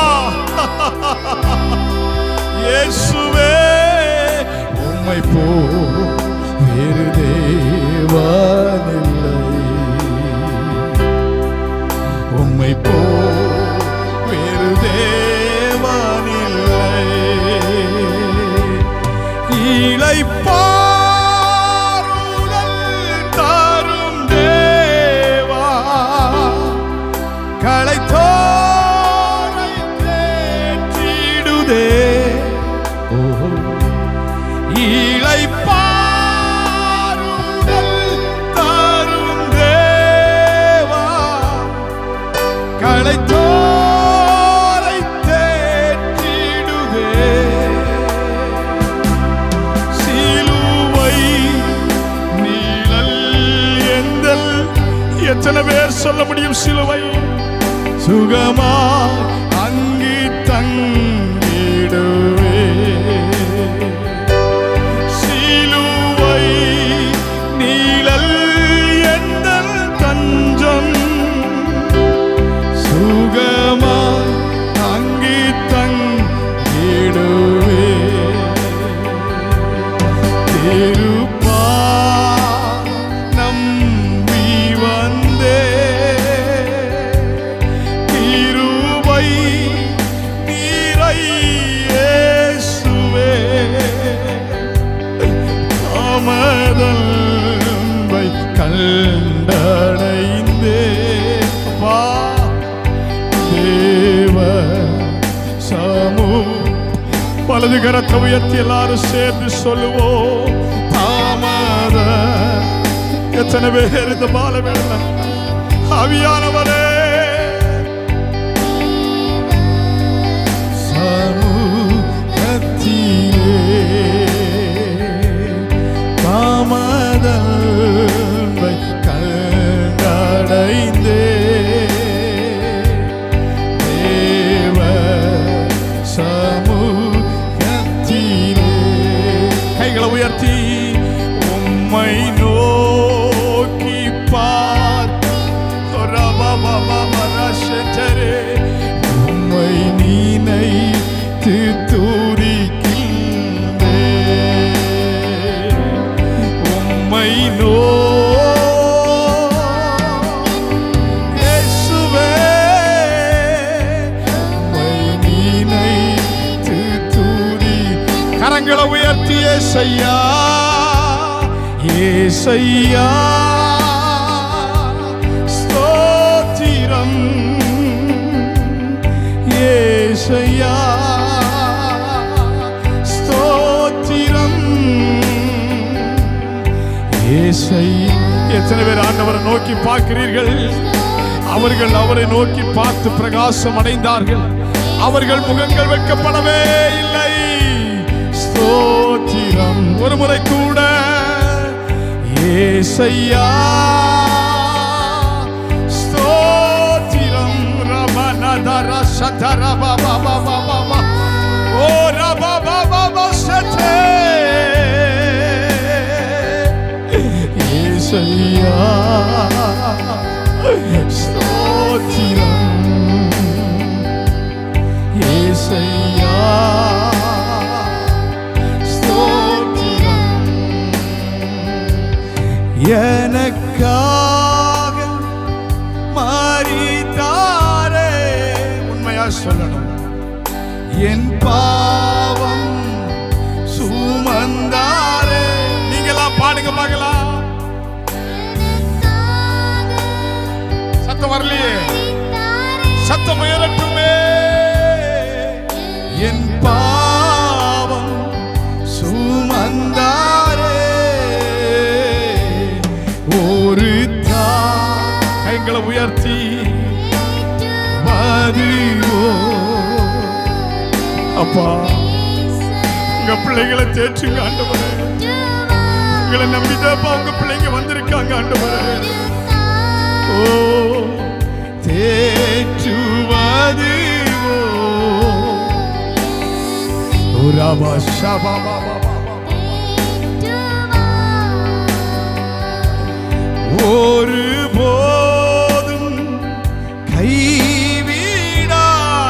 இயேசுவே உம்மை போ வேறு தேவன் இல்லையே, உம்மை போ வேறு தேவன் இல்லையே. இளைப்பாறுதல் தரும் தேவா களைத்தோரை தேற்றிடுதே. இளைப்பாறுதல் தரும் தேவா களைத்தோரை தேற்றிடுதே. சிலுவை நீழல் எந்தல் எத்தனை பேர் சொல்ல முடியும்? சிலுவை சுகமா அங்கு தங்கிடுவே. சிலுவை நீழல் எந்தல் தஞ்சம் சுகமா அங்கு தங்கிடுவே. திருப்பா நம்பி வந்தே கிருபை நீரை இயேசுவே தாமதம்பை கண்டடைந்தே. வா தேவ சமூ வலது கரத்தை உயர்த்தி எல்லாரும் சேர்ந்து சொல்லுவோம். தாமத எத்தனை பேர் இந்த பால வேலை ஆவியானவரே சமூகத்திலே தாமதம்பை கண்டடைந்தே தேவ சமூகத்திலே. கைகளை உயர்த்தி உம்மை நோக்கி பார்த்து உம்மை நினைத்து துதிக்கின்றேன். உம்மை நோ இயேசுவே உம்மை நினைத்து துதி. கரங்களை உயர்த்தி ஏசையா ஏசையா ஸ்தோத்திரம் ஏசையா ஸ்தோத்திரம் ஏசையா. எத்தனை பேர் ஆண்டவரை நோக்கி பார்க்கிறீர்கள்? அவர்கள் அவரை நோக்கி பார்த்து பிரகாசம் அடைந்தார்கள். அவர்கள் முகங்கள் வெட்கப்படவே இல்லை. ஸ்தோத்திரம் ஒரு முறை கூட ஏசையா ஸ்தோத்திரம். ரமணதர சதர பாபா பாபா பாபா ஓ ரபா பாபா பசதே ஏசையா ஸ்தோத்திரம் ஏசையா ஸ்தோத்திரம். எனக்காக மாறித்தாரே. உண்மையா சொல்லணும். என் பாவம் சுமந்தாரே. நீங்களா பாடுங்க பார்க்கலாம். சத்தம் வரலையே, சத்தம் உயரட்டுமே. என் பாவம் சுமந்தாரே ஒரு தாய். கைகளை உயர்த்தி பதிவோ அப்பா உங்க பிள்ளைகளை தேற்றுங்க ஆண்டவரே. உங்களை நம்பிதாப்பா உங்க பிள்ளைங்க வந்திருக்காங்க ஆண்டவரே. ஓ தேற்றுவது ஒரு போதும் கைவிடா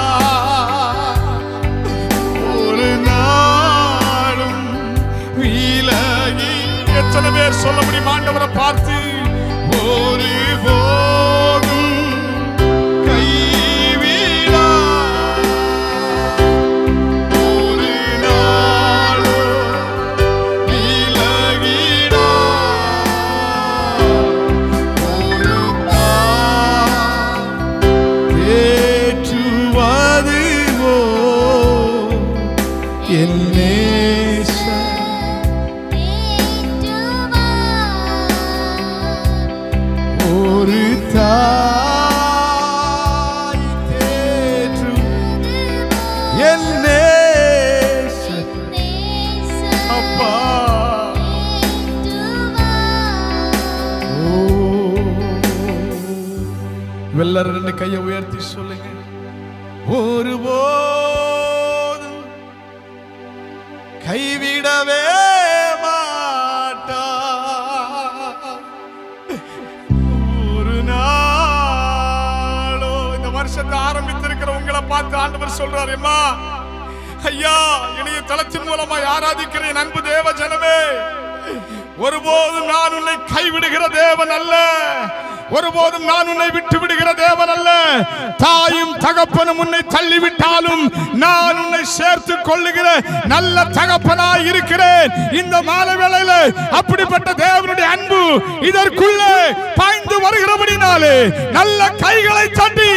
ஒரு நாளும் விலகி. எத்தனை பேர் சொல்ல முடியும் ஆண்டவரை பார்த்து ஒரு போதும் கைவிடா ஒரு நாளும் விலகிடா ஒரு தேற்றுவது என் ஒரு தாய் தேற்று என் அப்பா. எல்லாரும் ரெண்டு கையை உயர்த்தி சொல்லுங்க. ஒரு போதும் கைவிடவே மாட்டா ஒரு நாளோ. இந்த வருஷத்தை ஆரம்பித்திருக்கிற உங்களை பார்த்து ஆண்டவர் சொல்றாரு, அம்மா ஐயா இணைய தளத்தின் மூலமாய் ஆராதிக்கிற என் அன்பு தேவ ஜனமே, ஒருபோதும் நான் உன்னை கைவிடுகிற தேவன் அல்ல, ஒருபோதும் நான் உன்னை விட்டு விடுகிற தேவன் அல்ல. தாயும் தகப்பனும் உன்னை தள்ளிவிட்டாலும் நான் உன்னை சேர்த்து கொள்ளுகிற நல்ல தகப்பனாய் இருக்கிறேன். இந்த மாலை வேளையில அப்படிப்பட்ட தேவனுடைய அன்பு இதற்குள்ளே பாய்ந்து வருகிறபடினாலே நல்ல கைகளை தட்டி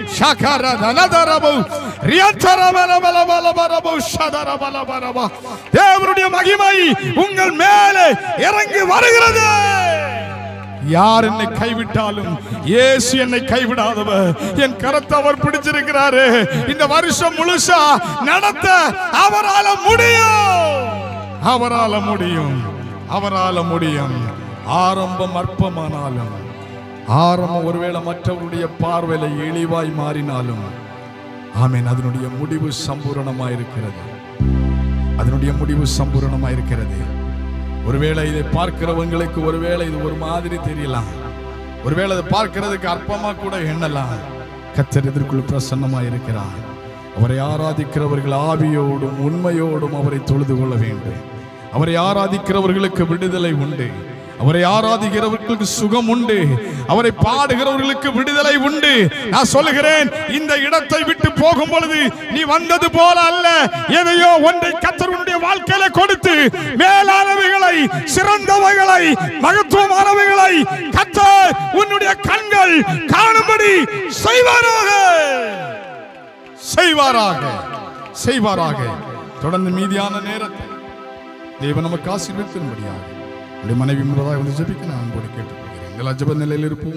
தேவனுடைய மகிமை உங்கள் மேலே இறங்கி வருகிறது. யார் என்னை கைவிட்டாலும் இயேசு என்னை கைவிடாதவர். என் கரத்தை அவர் பிடிச்சிருக்கிறாரு. இந்த வருஷம் முழுசா நடத்த அவரால முடியும், அவரால முடியும், அவரால முடியும். ஆரம்பம் அற்பமானாலும், ஆரம்பம் ஒருவேளை மற்றவருடைய பார்வையில இழிவாய் மாறினாலும், ஆமென், அதனுடைய முடிவு சம்பூரணமாயிருக்கிறது. அதனுடைய முடிவு சம்பூரணமாயிருக்கிறது. ஒருவேளை இதை பார்க்கிறவங்களுக்கு ஒருவேளை இது ஒரு மாதிரி தெரியலாம், ஒருவேளை இதை பார்க்கிறதுக்கு அற்பமா கூட எண்ணலாம். கர்த்தர் இதற்குள் பிரசன்னமாய் இருக்கிறார். அவரை ஆராதிக்கிறவர்கள் ஆவியோடும் உண்மையோடும் அவரை தொழுது கொள்ள வேண்டும். அவரை ஆராதிக்கிறவர்களுக்கு விடுதலை உண்டு, அவரை ஆராதிக்கிறவர்களுக்கு சுகம் உண்டு, அவரை பாடுகிறவர்களுக்கு விடுதலை உண்டு. நான் சொல்லுகிறேன், இந்த இடத்தை விட்டு போகும் பொழுது நீ வந்தது போல அல்ல, எதையோ ஒன்றை கர்த்தருடைய வாழ்க்கையில கொடுத்து மேலானவைகளை, சிறந்தவைகளை, மகத்துவமானவைகளை கர்த்தர் உன்னுடைய கண்கள் காணும்படி செய்வாராக, செய்வாராக, செய்வாராக. தொடர்ந்து மீதியான நேரத்தை தேவன் நமக்கு ஆசீர்வதிக்கும்படியாக மனைவி முறையாக வந்து ஜெபிக்க நான் அன்போடு கேட்டுக்கொள்கிறேன். எங்கள் ஜெப நிலையில் இருப்போம்.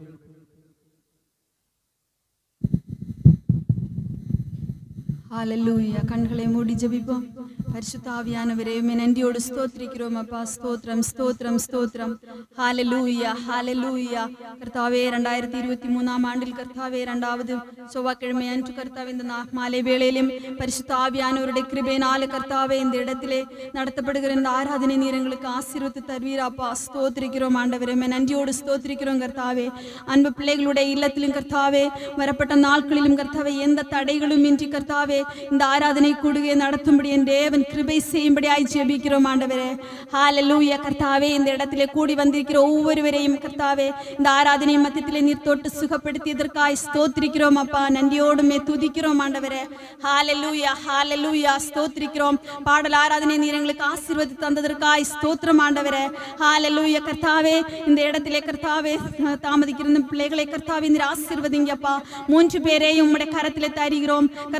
ஹல்லேலூயா. கண்களை மூடி ஜெபிப்போம். பரிசுத்த ஆவியானவரே, உம்மை நன்றியோடு ஸ்தோத்திரிக்கிறோம் அப்பா. ஸ்தோத்திரம், ஸ்தோத்திரம், ஸ்தோத்திரம். ஹல்லேலூயா, ஹல்லேலூயா. கர்த்தாவே, இரண்டாயிரத்தி இருபத்தி மூணாம் ஆண்டில் கர்த்தாவே இரண்டாவது செவ்வாய்க்கிழமை அன்று கர்த்தாவே இந்த மாலை வேளையிலும் பரிசுத்த ஆவியானவருடைய கிருபையினாலே கர்த்தாவே இந்த இடத்திலே நடத்தப்படுகிற இந்த ஆராதனை நீர் எங்களுக்கு ஆசீர்வதித்து தருவீராப்பா. ஸ்தோத்திரிக்கிறோம் ஆண்டவரே, உம்மை நன்றியோடு ஸ்தோத்திரிக்கிறோம் கர்த்தாவே. அன்பு பிள்ளைகளுடைய இல்லத்திலும் கர்த்தாவே வரப்பட்ட நாட்களிலும் கர்த்தாவே எந்த தடைகளும் இன்றி கர்த்தாவே இந்த ஆராதனை கூடுகை நடத்தும்படி என் தேவன் கிருபை செய்யும்படியாய் ஜெபிக்கிறோம் ஆண்டவரே. ஹல்லேலூயா. கர்த்தாவே, இந்த இடத்திலே கூடி வந்திருக்கிற ஒவ்வொருவரையும் கர்த்தாவே இந்த ஆராதனை மத்தியத்திலே நீர் தொட்டு சுகப்படுத்தியதற்காய் ஸ்தோத்திரிக்கிறோம் அப்பா. நன்றியோடுமே துதிக்கிறோம் ஆண்டவரே. ஹல்லேலூயா, ஹல்லேலூயா. ஸ்தோத்திரிக்கிறோம். பாடல் ஆராதனை நீர் எங்களுக்கு ஆசீர்வதித்து தந்ததற்காய் ஸ்தோத்திரம் ஆண்டவரே. ஹல்லேலூயா. கர்த்தாவே, இந்த இடத்திலே கர்த்தாவே தாமதிக்கிற பிள்ளைகளை கர்த்தாவே நீர் ஆசீர்வதிங்கப்பா. மூன்று பேரையும் உம்முடைய கரத்திலே தருகிறோம் கர்த்தாவே. நீர்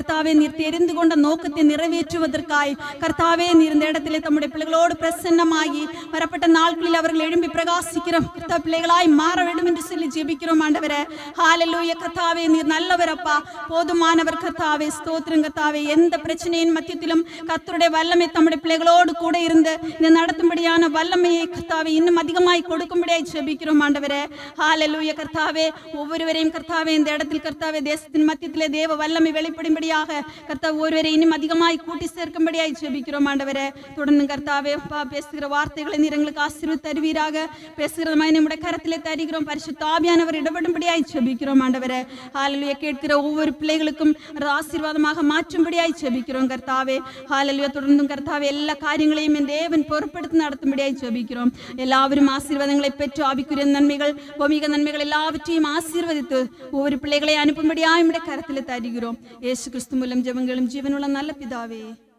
நீர் தெரிந்து கொண்ட நோக்கத்தை நிறைவேற்றுவதற்காய் கர்த்தாவே நீர் இந்த இடத்திலே தம்முடைய பிள்ளைகளோடு பிரசன்னமாகி வரப்பட்ட நாட்களில் அவர்கள் எழும்பி பிரகாசிக்கிறோம் கர்த்தா பிள்ளைகளாய் மாற வேண்டும் என்று சொல்லி ஜெபிக்கிறோம் ஆண்டவரே. ஹல்லேலூயா கர்த்தாவே நீர் நல்லவரப்பா, போதுமானவர் கர்த்தாவே. ஸ்தோத்திரம் கர்த்தாவே. எந்த பிரச்சனையின் மத்தியிலும் கர்த்தருடைய வல்லமை தம்முடைய பிள்ளைகளோடு கூட இருந்து இந்த நடத்தும்படியான வல்லமையை கர்த்தாவே இன்னும் அதிகமாய் கொடுக்கும்படியாய் ஜெபிக்கிறோம் ஆண்டவரே. ஹல்லேலூயா கர்த்தாவே. ஒவ்வொருவரையும் கர்த்தாவே இந்த இடத்தில் கர்த்தாவே தேசத்தின் மத்தியிலே தேவ வல்லமை வெளிப்படும்படியாக கர்த்தாவே ஒருவரை இன்னும் அதிகமாய் கூட்டி சேர்க்கும்படியாய் ஜெபிக்கிறோம் ஆண்டவரே. தொடர்ந்து கர்த்தாவே பேசுகிற வார்த்தைகளை நீர் எங்களுக்கு ஆசீர்வதித்து தருவீராக. பேசுகிறதுமாய் நம்முடைய கரத்திலே தருகிறோம். பரிசுத்த ஆவியானவர் இடப்படும்படியாய் ஜெபிக்கிறோம் ஆண்டவரே. ஹல்லேலூயா. கேட்கிற ஒவ்வொரு பிள்ளைகளுக்கும் ஆசீர்வாதமாக மாற்றும்படியாய் ஜெபிக்கிறோம் கர்த்தாவே. ஹல்லேலூயா. தொடர்ந்தும் கர்த்தாவே எல்லா காரியங்களையும் என் தேவன் பொறுப்படுத்தி நடத்தும்படியாய் ஜெபிக்கிறோம். எல்லாவரும் ஆசீர்வாதங்களை பெற்று ஆவிக்குரிய நன்மைகள் பூமிக நன்மைகள் எல்லாவற்றையும் ஆசீர்வதித்து ஒவ்வொரு பிள்ளைகளை அனுப்பும்படியாய் நம்முடைய கரத்திலே தருகிறோம். இயேசு கிறிஸ்து மூலம் ஜெபங்களும் ஜீவனுள்ள நல்ல பிதாவே.